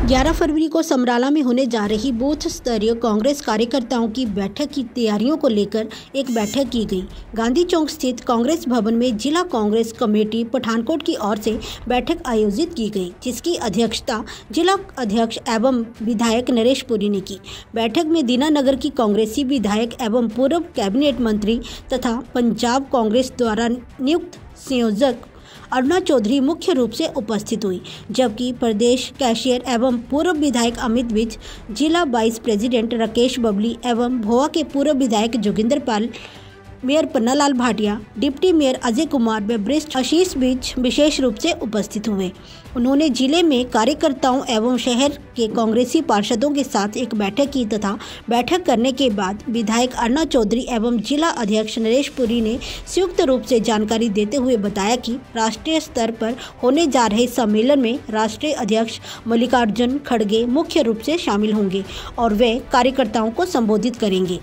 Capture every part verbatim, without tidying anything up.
ग्यारह फरवरी को समराला में होने जा रही बूथ स्तरीय कांग्रेस कार्यकर्ताओं की बैठक की तैयारियों को लेकर एक बैठक की गई। गांधी चौक स्थित कांग्रेस भवन में जिला कांग्रेस कमेटी पठानकोट की ओर से बैठक आयोजित की गई, जिसकी अध्यक्षता जिला अध्यक्ष एवं विधायक नरेश पुरी ने की। बैठक में दीनानगर की कांग्रेसी विधायक एवं पूर्व कैबिनेट मंत्री तथा पंजाब कांग्रेस द्वारा नियुक्त संयोजक अरुणा चौधरी मुख्य रूप से उपस्थित हुई, जबकि प्रदेश कैशियर एवं पूर्व विधायक अमित विज, जिला वाइस प्रेसिडेंट राकेश बबली एवं भोआ के पूर्व विधायक Joginder Pal, mayor Pannalal Bhatia, deputy mayor Ajay Kumar व वरिष्ठ आशीष विज विशेष रूप से उपस्थित हुए। उन्होंने जिले में कार्यकर्ताओं एवं शहर के कांग्रेसी पार्षदों के साथ एक बैठक की तथा बैठक करने के बाद विधायक अरुणा चौधरी एवं जिला अध्यक्ष नरेश पुरी ने संयुक्त रूप से जानकारी देते हुए बताया कि राष्ट्रीय स्तर पर होने जा रहे सम्मेलन में राष्ट्रीय अध्यक्ष मल्लिकार्जुन खड़गे मुख्य रूप से शामिल होंगे और वे कार्यकर्ताओं को संबोधित करेंगे।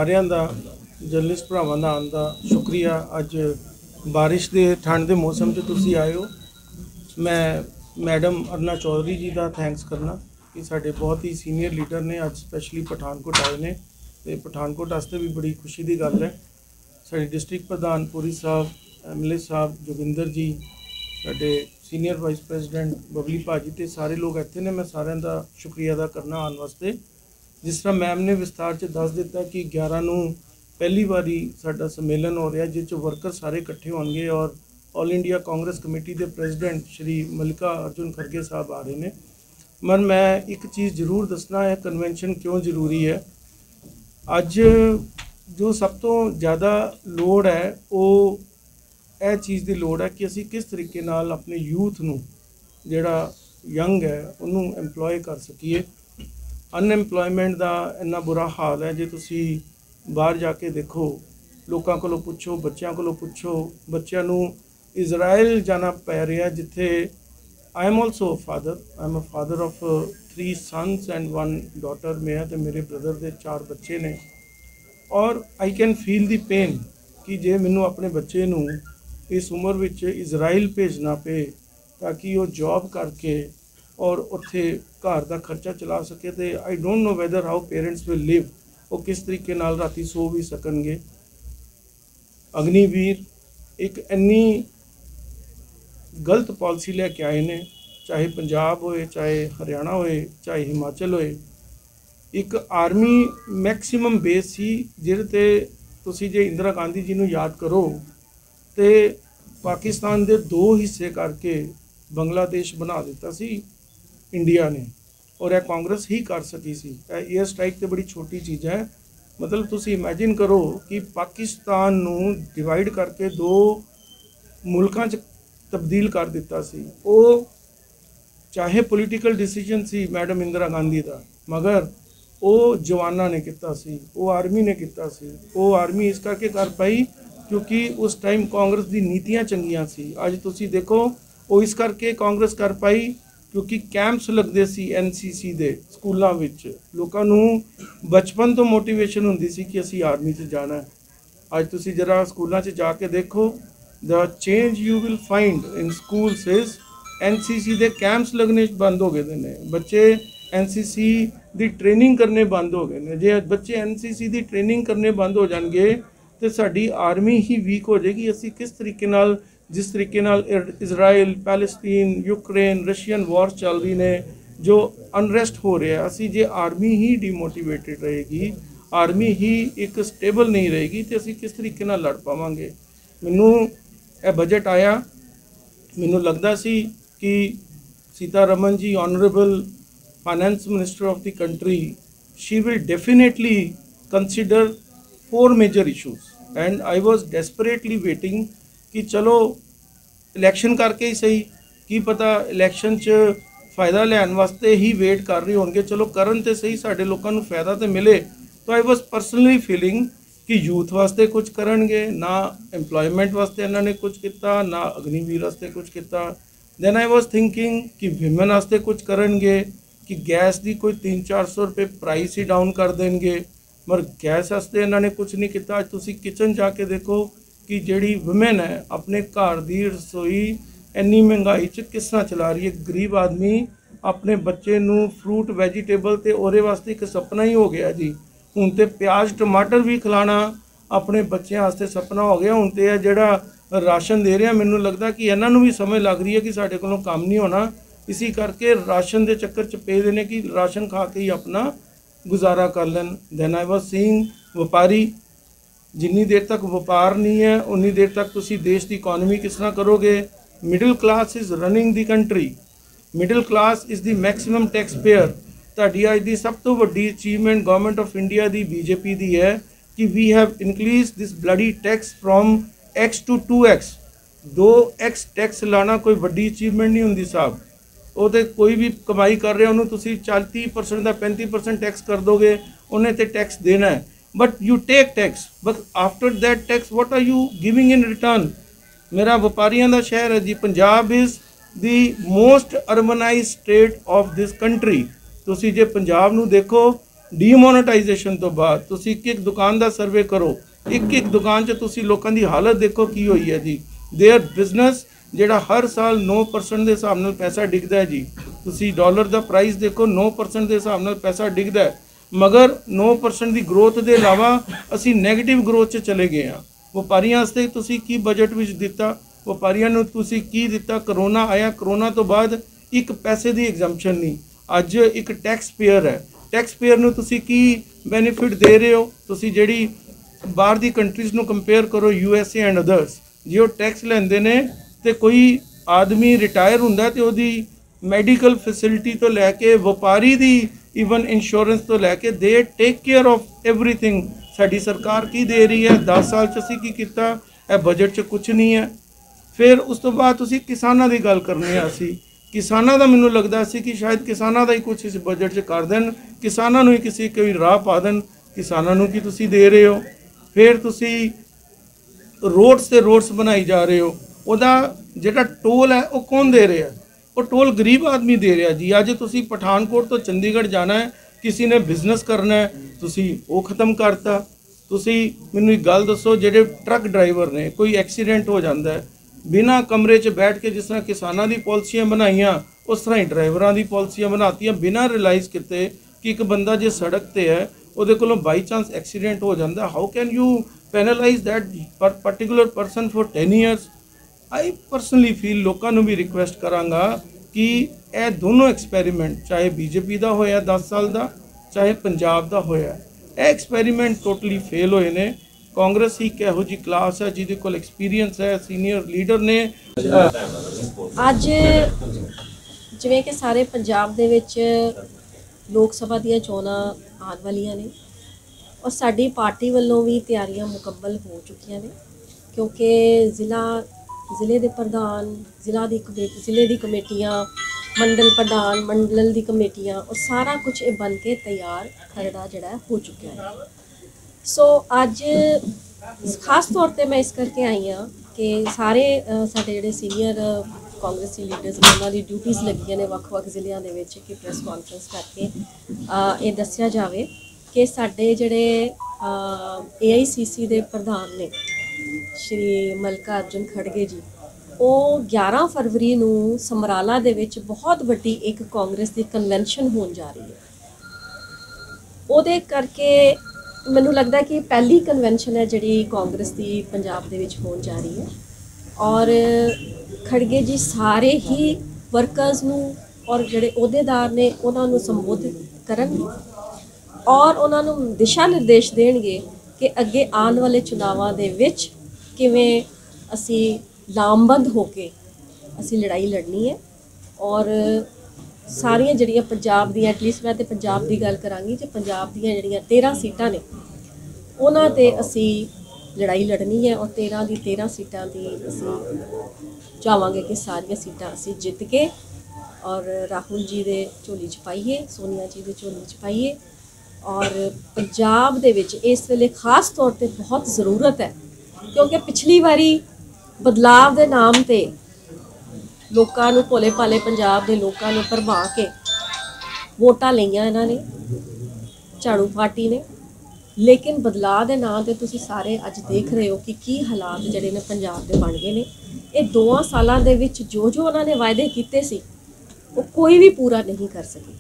जर्नलिस्ट भरावां दा आउण दा शुक्रिया। अज बारिश के ठंड के मौसम च तुसीं आए हो। मैं मैडम अरुणा चौधरी जी का थैंक्स करना कि साडे बहुत ही सीनियर लीडर ने अज स्पैशली पठानकोट आए ने ते पठानकोट वास्ते भी बड़ी खुशी की गल है। साडे डिस्ट्रिक्ट प्रधान पुरी साहब, एम एल ए साहब जोगिंदर जी, साडे सीनियर वाइस प्रेसिडेंट बबली भाजी ते सारे लोग इत्थे ने। मैं सारिਆਂ ਦਾ शुक्रिया अदा करना आने वास्ते। जिस तरह मैम ने विस्तार च दस दिता कि ग्यारह नूं पहली बारी साडा सम्मेलन हो रहा जिस वर्कर सारे इकट्ठे होंगे और ऑल इंडिया कांग्रेस कमेटी के प्रेसिडेंट श्री मल्लिकार्जुन खड़गे साहब आ रहे हैं। मगर मैं एक चीज़ जरूर दसना है, कन्वेंशन क्यों जरूरी है। अज जो सब तो ज़्यादा लोड़ है वो यह चीज़ की लोड़ है कि असी किस तरीके नाल अपने यूथ नूं जिहड़ा यंग है उन्होंने एम्पलॉय कर सकीए। अनएम्पलॉयमेंट का इन्ना बुरा हाल है। जो तुसी बाहर जाके देखो, लोगों को पुछो, बच्चों को पुछो, बच्चों को इजराइल जाना पै रहा है जिथे I am also father I am a father of three sons and one daughter. मैं तो मेरे ब्रदर के चार बच्चे ने और I can feel the pain कि जे मैनू अपने बच्चे नू इस उम्र विच इजराइल भेजना पे ताकि वो जॉब करके और उत्थे घर का खर्चा चला सके। तो I don't know whether how parents will live, वो किस तरीके नाल राती सो भी सकणगे। अग्निवीर एक इन्नी गलत पॉलिसी लैके आए ने, चाहे पंजाब होए, चाहे हरियाणा होए, चाहे हिमाचल होए। एक आर्मी मैक्सीमम बेस सी जिहदे ते तुसीं जे इंदिरा गांधी जी नूं याद करो तो पाकिस्तान दे दो हिस्से करके बंगलादेश बना दिता सी इंडिया ने, और यह कांग्रेस ही कर सकी सी। एयर स्ट्राइक तो बड़ी छोटी चीज़ है। मतलब तुसी इमेजिन करो कि पाकिस्तान नूं डिवाइड करके दो मुल्कां च तब्दील कर दिता सी। वो चाहे पोलिटिकल डिसीजन सी मैडम इंदिरा गांधी का, मगर वो जवानां ने किता सी, वो आर्मी ने किता सी। वो आर्मी इस करके कर पाई क्योंकि उस टाइम कांग्रेस दी नीतियां चंगियां सी। अज तुसी देखो वो इस करके कांग्रेस कर पाई क्योंकि कैंप्स लगते सी एन सी सी दे स्कूलों विच। लोगों नूं बचपन तो मोटिवेशन हुंदी सी कि असी आर्मी च जाना है। अज तुसी जरा स्कूलों च जाके देखो, the change you will find in schools is N C C दे कैंप्स लगने बंद हो गए ने। बच्चे एन सी सी दी ट्रेनिंग करने बंद हो गए ने। जे बच्चे एन सी सी दी ट्रेनिंग करने बंद हो जाएंगे तो साडी आर्मी ही वीक हो जाएगी। असी किस तरीके नाल जिस तरीके नाल Israel, Palestine, Ukraine, Russian war चल रही ने, जो अनरेस्ट हो रहा है, असी जे आर्मी ही डिमोटिवेटेड रहेगी, आर्मी ही एक स्टेबल नहीं रहेगी तो असी किस तरीके नाल लड़ पावांगे। मैनू यह बजट आया, मैनू लगता सी कि Sitharaman ji honourable finance minister of the country, she will definitely consider four major issues and I was desperately waiting कि चलो इलैक्शन करके ही सही, की पता इलैक्शन च फ़ायदा लैन वास्ते ही वेट कर रहे होंगे, चलो करन तो सही, साढ़े लोगों को फ़ायदा तो मिले। तो आई वॉज पर्सनली फीलिंग कि यूथ वास्ते कुछ करनगे, ना एम्पलॉयमेंट वास्ते इन्होंने कुछ किया, ना अग्निवीर वास्ते कुछ किया। दैन आई वॉज थिंकिंग कि विमेन वास्ते कुछ करनगे, कि गैस की कोई तीन चार सौ रुपये प्राइस ही डाउन कर देंगे, मगर गैस वास्ते इन्होंने कुछ नहीं किया। अज तुसी किचन जाके देखो कि जिहड़ी वुमेन है अपने घर की रसोई इन्नी महंगाई च किस तरह चला रही है। गरीब आदमी ਆਪਣੇ ਬੱਚੇ ਨੂੰ ਫਰੂਟ ਵੈਜੀਟੇਬਲ ਤੇ ਉਹਦੇ ਵਾਸਤੇ ਇੱਕ ਸੁਪਨਾ ਹੀ ਹੋ ਗਿਆ ਜੀ। ਹੁਣ ਤੇ ਪਿਆਜ਼ ਟਮਾਟਰ ਵੀ ਖਿਲਾਣਾ ਆਪਣੇ ਬੱਚਿਆਂ ਵਾਸਤੇ ਸੁਪਨਾ ਹੋ ਗਿਆ। ਹੁਣ ਤੇ ਇਹ ਜਿਹੜਾ ਰਾਸ਼ਨ ਦੇ ਰਿਹਾ, ਮੈਨੂੰ ਲੱਗਦਾ ਕਿ ਇਹਨਾਂ ਨੂੰ ਵੀ ਸਮਝ ਲੱਗ ਰਹੀ ਹੈ ਕਿ ਸਾਡੇ ਕੋਲੋਂ ਕੰਮ ਨਹੀਂ ਹੋਣਾ, ਇसी ਕਰਕੇ ਰਾਸ਼ਨ ਦੇ ਚੱਕਰ 'ਚ ਪਏ ਦੇ ਨੇ ਕਿ ਰਾਸ਼ਨ ਖਾ ਕੇ ਹੀ ਆਪਣਾ ਗੁਜ਼ਾਰਾ ਕਰ ਲੈਣ। ਦੈਨ ਆਈ ਵਾਜ਼ ਸੀਇੰਗ ਵਪਾਰੀ, ਜਿੰਨੀ ਦੇਰ ਤੱਕ ਵਪਾਰ ਨਹੀਂ ਹੈ ਉਨੀ ਦੇਰ ਤੱਕ ਤੁਸੀਂ ਦੇਸ਼ ਦੀ ਇਕੋਨਮੀ ਕਿਸ ਤਰ੍ਹਾਂ ਕਰੋਗੇ। Middle class is running the country, middle class is the maximum tax payer. ਤੁਹਾਡੀ ਅੱਜ ਦੀ ਸਭ ਤੋਂ ਵੱਡੀ ਅਚੀਵਮੈਂਟ ਗਵਰਨਮੈਂਟ ਆਫ ਇੰਡੀਆ ਦੀ ਬੀਜੇਪੀ ਦੀ ਹੈ ਕਿ we have increase this bloody tax from X to two X. दो एक्स टैक्स लाना कोई वड्डी अचीवमेंट नहीं होंगी साहब। वो तो कोई भी कमाई कर रहे उन्होंने तुसी चालीस परसेंट का पैंतीस परसेंट टैक्स कर दोगे, उन्हें तो टैक्स देना है, but you take tax, but after that tax what are you giving in return. मेरा व्यापारियों का शहर है जी, Punjab is the most urbanise state of this country. तुसी जे पंजाब नूं देखो ਡੀਮੋਨੇਟਾਈਜੇਸ਼ਨ तो बाद, तुसी एक एक दुकान का सर्वे करो, एक एक दुकान 'ਚ ਤੁਸੀਂ ਲੋਕਾਂ ਦੀ ਹਾਲਤ ਦੇਖੋ ਕੀ ਹੋਈ ਹੈ ਜੀ। देयर बिजनेस ਜਿਹੜਾ ਹਰ ਸਾਲ नौ परसेंट ਦੇ ਹਿਸਾਬ ਨਾਲ ਪੈਸਾ ਡਿੱਗਦਾ ਹੈ ਜੀ। ਤੁਸੀਂ ਡਾਲਰ ਦਾ ਪ੍ਰਾਈਸ ਦੇਖੋ, नौ परसेंट ਦੇ ਹਿਸਾਬ ਨਾਲ ਪੈਸਾ ਡਿੱਗਦਾ ਹੈ, ਮਗਰ नौ परसेंट ਦੀ ਗਰੋਥ ਦੇ ਇਲਾਵਾ ਅਸੀਂ ਨੈਗੇਟਿਵ ਗਰੋਥ 'ਚ ਚਲੇ ਗਏ ਹਾਂ। ਵਪਾਰੀਆਂ ਵਾਸਤੇ ਤੁਸੀਂ ਕੀ ਬਜਟ ਵਿੱਚ ਦਿੱਤਾ, ਵਪਾਰੀਆਂ ਨੂੰ ਤੁਸੀਂ ਕੀ ਦਿੱਤਾ। ਕਰੋਨਾ ਆਇਆ, ਕਰੋਨਾ ਤੋਂ ਬਾਅਦ ਇੱਕ ਪੈਸੇ ਦੀ ਐਗਜ਼ੈਂਪਸ਼ਨ ਨਹੀਂ। ਅੱਜ ਇੱਕ ਟੈਕਸ ਪੇਅਰ ਹੈ, ਟੈਕਸ ਪੇਅਰ ਨੂੰ ਤੁਸੀਂ ਕੀ ਬੈਨੀਫਿਟ ਦੇ ਰਹੇ ਹੋ। ਤੁਸੀਂ ਜਿਹੜੀ ਬਾਹਰ ਦੀ ਕੰਟਰੀਜ਼ ਨੂੰ ਕੰਪੇਅਰ ਕਰੋ, U S A and others, ਜੇ ਉਹ ਟੈਕਸ ਲੈਂਦੇ ਨੇ ਤੇ ਕੋਈ ਆਦਮੀ ਰਿਟਾਇਰ ਹੁੰਦਾ ਤੇ ਉਹਦੀ ਮੈਡੀਕਲ ਫੈਸਿਲਿਟੀ ਤੋਂ ਲੈ ਕੇ ਵਪਾਰੀ ਦੀ ਈਵਨ ਇੰਸ਼ੋਰੈਂਸ ਤੋਂ ਲੈ ਕੇ ਦੇ ਟੇਕ ਕੇਅਰ ਆਫ ਐਵਰੀਥਿੰਗ। ਸਾਡੀ ਸਰਕਾਰ ਕੀ ਦੇ ਰਹੀ ਹੈ, ਦਸ ਸਾਲ 'ਚ ਅਸੀਂ ਕੀ ਕੀਤਾ, ਇਹ ਬਜਟ 'ਚ ਕੁਛ ਨਹੀਂ ਹੈ। ਫਿਰ ਉਸ ਤੋਂ ਬਾਅਦ ਤੁਸੀਂ ਕਿਸਾਨਾਂ ਦੀ ਗੱਲ ਕਰਨੀ ਹੈ। ਅਸੀਂ ਕਿਸਾਨਾਂ ਦਾ ਮੈਨੂੰ ਲੱਗਦਾ ਸੀ ਕਿ ਸ਼ਾਇਦ ਕਿਸਾਨਾਂ ਦਾ ਹੀ ਕੁਛ ਇਸ ਬਜਟ 'ਚ ਕਰ ਦੇਣ, ਕਿਸਾਨਾਂ ਨੂੰ ਹੀ ਕਿਸੇ ਕੋਈ ਰਾਹ ਪਾ ਦੇਣ। ਕਿਸਾਨਾਂ ਨੂੰ ਕੀ ਤੁਸੀਂ ਦੇ ਰਹੇ ਹੋ। ਫਿਰ ਤੁਸੀਂ ਰੋਡਸ ਤੇ ਰੋਡਸ ਬਣਾਈ ਜਾ ਰਹੇ ਹੋ, ਉਹਦਾ ਜਿਹੜਾ ਟੋਲ ਹੈ ਉਹ ਕੌਣ ਦੇ ਰਿਹਾ, ਉਹ ਟੋਲ ਗਰੀਬ ਆਦਮੀ ਦੇ ਰਿਹਾ ਜੀ। ਅੱਜ ਤੁਸੀਂ ਪਠਾਨਕੋਟ ਤੋਂ ਚੰਡੀਗੜ੍ਹ ਜਾਣਾ ਹੈ, ਕਿਸੇ ਨੇ ਬਿਜ਼ਨਸ ਕਰਨਾ ਹੈ, ਤੁਸੀਂ ਉਹ ਖਤਮ ਕਰਤਾ। ਤੁਸੀਂ ਮੈਨੂੰ ਇੱਕ ਗੱਲ ਦੱਸੋ, ਜਿਹੜੇ ਟਰੱਕ ਡਰਾਈਵਰ ਨੇ, ਕੋਈ ਐਕਸੀਡੈਂਟ ਹੋ ਜਾਂਦਾ ਹੈ, ਬਿਨਾਂ ਕਮਰੇ 'ਚ ਬੈਠ ਕੇ ਜਿਸ ਤਰ੍ਹਾਂ ਕਿਸਾਨਾਂ ਦੀ ਪਾਲਿਸੀਆਂ ਬਣਾਈਆਂ ਉਸ ਤਰ੍ਹਾਂ ਹੀ ਡਰਾਈਵਰਾਂ ਦੀ ਪਾਲਿਸੀਆਂ ਬਣਾਤੀਆਂ, ਬਿਨਾਂ ਰਿਅਲਾਈਜ਼ ਕੀਤੇ ਕਿ ਇੱਕ ਬੰਦਾ ਜੇ ਸੜਕ ਤੇ ਹੈ ਉਹਦੇ ਕੋਲੋਂ ਬਾਈ ਚਾਂਸ ਐਕਸੀਡੈਂਟ ਹੋ ਜਾਂਦਾ, how can you penalize that particular person for ten years. I personally feel, ਲੋਕਾਂ ਨੂੰ ਵੀ ਰਿਕੁਐਸਟ ਕਰਾਂਗਾ ਕਿ ਇਹ ਦੋਨੋਂ ਐਕਸਪੈਰੀਮੈਂਟ, ਚਾਹੇ ਬੀਜੇਪੀ ਦਾ ਹੋਇਆ ਦਸ ਸਾਲ ਦਾ, ਚਾਹੇ ਪੰਜਾਬ ਦਾ ਹੋਇਆ, ਇਹ ਐਕਸਪੈਰੀਮੈਂਟ ਟੋਟਲੀ ਫੇਲ ਹੋਏ ਨੇ। ਕਾਂਗਰਸ ਹੀ ਇੱਕ ਇਹੋ ਜਿਹੀ ਕਲਾਸ ਹੈ ਜਿਹਦੇ ਕੋਲ ਐਕਸਪੀਰੀਅੰਸ ਹੈ, ਸੀਨੀਅਰ ਲੀਡਰ ਨੇ। ਅੱਜ ਜਿਵੇਂ ਕਿ ਸਾਰੇ ਪੰਜਾਬ ਦੇ ਵਿੱਚ ਲੋਕ ਸਭਾ ਦੀਆਂ ਚੋਣਾਂ ਆਉਣ ਵਾਲੀਆਂ ਨੇ ਔਰ ਸਾਡੀ ਪਾਰਟੀ ਵੱਲੋਂ ਵੀ ਤਿਆਰੀਆਂ ਮੁਕੰਮਲ ਹੋ ਚੁੱਕੀਆਂ ਨੇ, ਕਿਉਂਕਿ ਜ਼ਿਲ੍ਹਾ ਜ਼ਿਲ੍ਹੇ ਦੇ ਪ੍ਰਧਾਨ, ਜ਼ਿਲ੍ਹਾ ਦੀ ਕਮੇਟੀ, ਜ਼ਿਲ੍ਹੇ ਦੀ ਕਮੇਟੀਆਂ, ਮੰਡਲ ਪ੍ਰਧਾਨ, ਮੰਡਲ ਦੀ ਕਮੇਟੀਆਂ, ਔਰ ਸਾਰਾ ਕੁਝ ਇਹ ਬਣ ਕੇ ਤਿਆਰ ਖਰੜਾ ਜਿਹੜਾ ਹੋ ਚੁੱਕਿਆ ਹੈ। ਸੋ ਅੱਜ ਖਾਸ ਤੌਰ ਤੇ ਮੈਂ ਇਸ ਕਰਕੇ ਆਈ ਹਾਂ ਕਿ ਸਾਰੇ ਸਾਡੇ ਜਿਹੜੇ ਸੀਨੀਅਰ ਕਾਂਗਰਸੀ ਲੀਡਰਸ ਨੇ ਉਹਨਾਂ ਦੀ ਡਿਊਟੀਜ਼ ਲੱਗੀਆਂ ਨੇ ਵੱਖ-ਵੱਖ ਜ਼ਿਲ੍ਹਿਆਂ ਦੇ ਵਿੱਚ ਕਿ ਪ੍ਰੈਸ ਕਾਨਫਰੰਸ ਕਰਕੇ ਇਹ ਦੱਸਿਆ ਜਾਵੇ ਕਿ ਸਾਡੇ ਜਿਹੜੇ ਏ ਆਈ ਸੀ ਸੀ ਦੇ ਪ੍ਰਧਾਨ ਨੇ ਸ਼੍ਰੀ ਮਲਕਾ ਅਰਜੁਨ ਖੜਗੇ ਜੀ, ਉਹ ਗਿਆਰਾਂ ਫਰਵਰੀ ਨੂੰ ਸਮਰਾਲਾ ਦੇ ਵਿੱਚ ਬਹੁਤ ਵੱਡੀ ਇੱਕ ਕਾਂਗਰਸ ਦੀ ਕਨਵੈਨਸ਼ਨ ਹੋਣ ਜਾ ਰਹੀ ਹੈ। ਉਹਦੇ ਕਰਕੇ ਮੈਨੂੰ ਲੱਗਦਾ ਕਿ ਪਹਿਲੀ ਕਨਵੈਨਸ਼ਨ ਹੈ ਜਿਹੜੀ ਕਾਂਗਰਸ ਦੀ ਪੰਜਾਬ ਦੇ ਵਿੱਚ ਹੋਣ ਜਾ ਰਹੀ ਹੈ ਔਰ ਖੜਗੇ ਜੀ ਸਾਰੇ ਹੀ ਵਰਕਰਸ ਨੂੰ ਔਰ ਜਿਹੜੇ ਅਹੁਦੇਦਾਰ ਨੇ ਉਹਨਾਂ ਨੂੰ ਸੰਬੋਧਿਤ ਕਰਨਗੇ ਔਰ ਉਹਨਾਂ ਨੂੰ ਦਿਸ਼ਾ ਨਿਰਦੇਸ਼ ਦੇਣਗੇ ਕਿ ਅੱਗੇ ਆਉਣ ਵਾਲੇ ਚੁਣਾਵਾਂ ਦੇ ਵਿੱਚ ਕਿਵੇਂ ਅਸੀਂ ਲਾਮਬੰਦ ਹੋ ਕੇ ਅਸੀਂ ਲੜਾਈ ਲੜਨੀ ਹੈ। ਔਰ ਸਾਰੀਆਂ ਜਿਹੜੀਆਂ ਪੰਜਾਬ ਦੀਆਂ, ਐਟਲੀਸਟ ਮੈਂ ਤਾਂ ਪੰਜਾਬ ਦੀ ਗੱਲ ਕਰਾਂਗੀ, ਜੇ ਪੰਜਾਬ ਦੀਆਂ ਜਿਹੜੀਆਂ ਤੇਰ੍ਹਾਂ ਸੀਟਾਂ ਨੇ ਉਹਨਾਂ 'ਤੇ ਅਸੀਂ ਲੜਾਈ ਲੜਨੀ ਹੈ ਔਰ ਤੇਰ੍ਹਾਂ ਦੀ ਤੇਰ੍ਹਾਂ ਸੀਟਾਂ ਦੀ ਅਸੀਂ ਚਾਹਾਂਗੇ ਕਿ ਸਾਰੀਆਂ ਸੀਟਾਂ ਅਸੀਂ ਜਿੱਤ ਕੇ ਔਰ ਰਾਹੁਲ ਜੀ ਦੇ ਝੋਲੀ 'ਚ ਪਾਈਏ, ਸੋਨੀਆ ਜੀ ਦੇ ਝੋਲੀ 'ਚ ਪਾਈਏ। ਔਰ ਪੰਜਾਬ ਦੇ ਵਿੱਚ ਇਸ ਵੇਲੇ ਖਾਸ ਤੌਰ 'ਤੇ ਬਹੁਤ ਜ਼ਰੂਰਤ ਹੈ, ਕਿਉਂਕਿ ਪਿਛਲੀ ਵਾਰੀ ਬਦਲਾਵ ਦੇ ਨਾਮ 'ਤੇ ਲੋਕਾਂ ਨੂੰ, ਭੋਲੇ ਭਾਲੇ ਪੰਜਾਬ ਦੇ ਲੋਕਾਂ ਨੂੰ ਭਰਮਾ ਕੇ ਵੋਟਾਂ ਲਈਆਂ ਇਹਨਾਂ ਨੇ, ਝਾੜੂ ਪਾਰਟੀ ਨੇ, ਲੇਕਿਨ ਬਦਲਾਅ ਦੇ ਨਾਂ 'ਤੇ ਤੁਸੀਂ ਸਾਰੇ ਅੱਜ ਦੇਖ ਰਹੇ ਹੋ ਕਿ ਕੀ ਹਾਲਾਤ ਜਿਹੜੇ ਨੇ ਪੰਜਾਬ ਦੇ ਬਣ ਗਏ ਨੇ। ਇਹ ਦੋਆਂ ਸਾਲਾਂ ਦੇ ਵਿੱਚ ਜੋ ਜੋ ਉਹਨਾਂ ਨੇ ਵਾਅਦੇ ਕੀਤੇ ਸੀ वो कोई भी पूरा नहीं कर सके।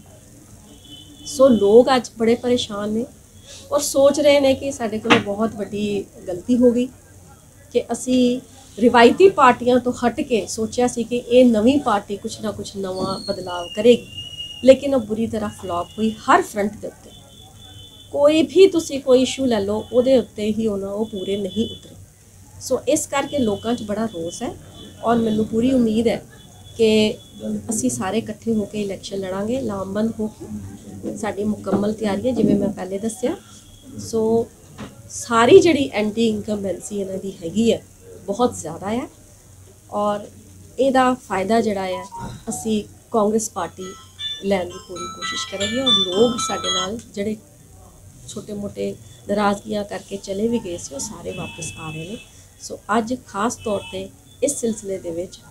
सो लोग अज बड़े परेशान ने और सोच रहे हैं कि साडे कोल बहुत वड्डी गलती हो गई कि असी रिवायती पार्टियां तो हट के सोचा सी कि ये नवी पार्टी कुछ ना कुछ नवा बदलाव करेगी, लेकिन वो बुरी तरह फ्लॉप हुई हर फ्रंट के उत्ते। कोई भी तुसी कोई इशू ले लो उहदे उत्ते ही उन्होंने वो पूरे नहीं उतरे। सो इस करके लोगों च बड़ा रोस है और मैनू पूरी उम्मीद है कि असी सारे इकट्ठे होकर इलैक्शन लड़ांगे लामबंद होकर। साडी मुकम्मल तैयारी है जिवें मैं पहले दस्सिया। सो सारी जिहड़ी एंटी इनकम्बेंसी इन्हां दी हैगी है बहुत ज़्यादा है और इहदा फायदा जिहड़ा है असी कांग्रेस पार्टी लैण दी पूरी कोशिश करेंगे और लोग साडे नाल जिहड़े छोटे मोटे नाराज़गियां करके चले भी गए सी वो सारे वापस आ रहे हैं। सो अज खास तौर पर इस सिलसिले दे विच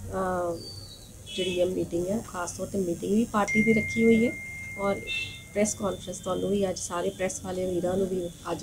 जिहड़ी मीटिंग है खास तौर पर मीटिंग भी पार्टी की रखी हुई है और प्रेस कॉन्फ्रेंस तुहानूं भी अज सारे प्रेस वाले वीरां नूं भी अज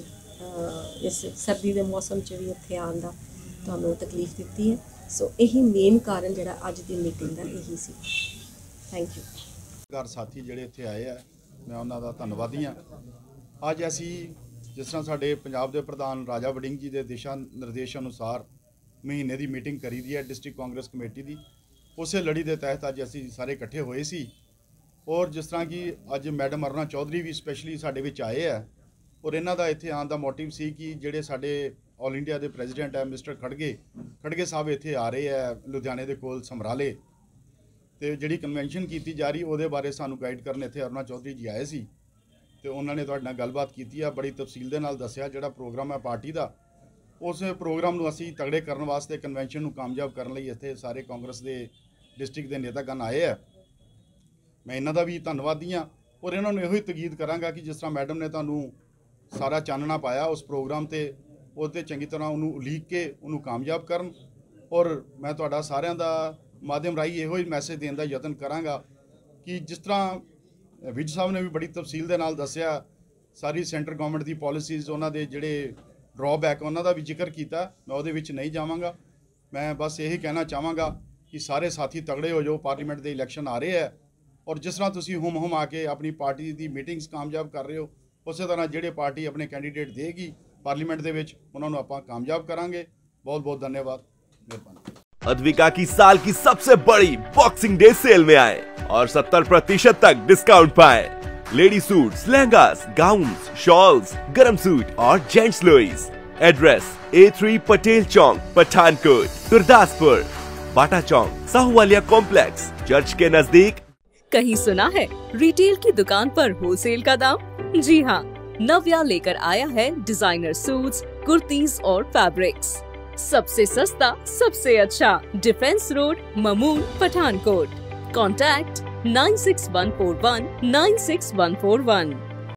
इस सर्दी के मौसम च भी उत्थे आउण दा तुहानूं तकलीफ दित्ती है। सो यही मेन कारण जिहड़ा अज दी मीटिंग का यही सी। Thank you. घर साथी जिहड़े इत्थे आए आ मैं उन्हां दा धन्नवादी हाँ। अज असी जिस तरह साडे पंजाब दे प्रधान राजा वड़िंग जी के दिशा निर्देश अनुसार महीने की मीटिंग करी दी है डिस्ट्रिक्ट कांग्रेस कमेटी की, उस लड़ी के तहत अज असी सारे इकट्ठे होए सी। और जिस तरह कि अज मैडम अरुणा चौधरी भी स्पैशली साडे विच आए है और इन्हां दा इत्थे आउण दा मोटिव सी कि जिहड़े साडे ऑल इंडिया के प्रेजिडेंट है मिस्टर खड़गे खड़गे साहब इत्थे आ रहे हैं लुधियाने के कोल समराले तो जिहड़ी कन्वेंशन की जा रही उहदे बारे सानू गाइड करने इत्थे अरुणा चौधरी जी आए सी तो उन्होंने तुहाडे नाल गलबात कीती है, बड़ी तफसील दे नाल दस्सिया जिहड़ा प्रोग्राम है पार्टी का उस प्रोग्राम नूं असीं तगड़े करने वास्ते कन्वेंशन नूं कामयाब करने लई इत्थे सारे कांग्रेस के डिस्ट्रिक्ट के नेतागण आए है। मैं इन्हां दा भी धन्नवादी हाँ और इन्हां नूं इहो ही तकीद करांगा कि जिस तरह मैडम ने तुहानूं सारा चानना पाया उस प्रोग्राम ते ਉਹਦੇ चंगी तरह उन्होंने उलीक के उन्होंने कामयाब करन। और मैं तुहाडा सारिਆਂ ਦਾ माध्यम राही ਇਹੋ ही मैसेज देने का यतन करांगा कि जिस तरह विज साहब ने भी बड़ी तफसील के नाल दस्सिया सारी सेंटर गवर्नमेंट की पॉलिसीज़ उन्होंने जिहड़े ड्रॉबैक उन्होंने भी जिक्र किया, मैं उहदे विच नहीं जावांगा। मैं बस यही कहना चाहांगा कि सारे साथी तगड़े हो जाओ, पार्लीमेंट के इलैक्शन आ रहे हैं और जिस तरह तुसीं हुम हुम आके अपनी पार्टी की मीटिंग्स कामयाब कर रहे हो उस तरह जिहड़े पार्टी अपने कैंडीडेट देगी पार्लीमेंट दे विच उन्होंने आपां कामयाब करांगे। बहुत बहुत धन्यवाद, मेहरबानी। अद्विका की साल की सबसे बड़ी बॉक्सिंग डे सेल में आए और सत्तर प्रतिशत तक डिस्काउंट पाए। Lady suits, lehengas, gowns, shawls, गरम सूट और जेंट्स लोईस। Address A three Patel Chowk, Pathankot, Gurdaspur, Bata Chowk, Sahuwalia complex, church के नजदीक। कहीं सुना है रिटेल की दुकान पर होलसेल का दाम? जी हाँ, नव्या लेकर आया है डिजाइनर सूट्स, कुर्तीज और फैब्रिक्स। सबसे सस्ता, सबसे अच्छा, defence road, Mamun, Pathankot. Contact nine six one four one nine six one four one.